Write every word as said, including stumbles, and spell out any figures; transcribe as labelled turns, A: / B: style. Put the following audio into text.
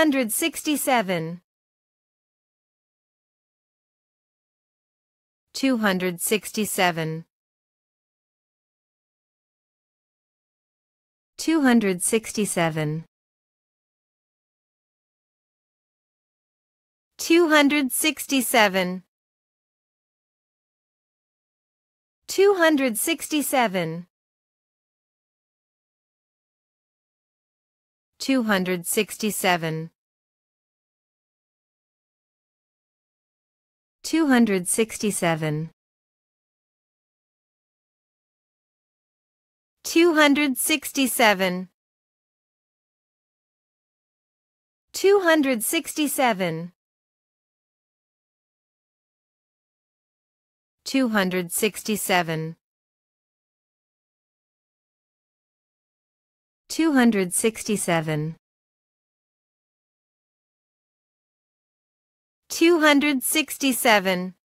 A: hundred sixty-seven. Two hundred sixty-seven. Two hundred sixty-seven. Two hundred sixty-seven. Two hundred sixty-seven. Two hundred sixty-seven. Two hundred sixty-seven. Two hundred sixty-seven. Two hundred sixty-seven. Two hundred sixty-seven. Two hundred sixty-seven. Two hundred sixty-seven.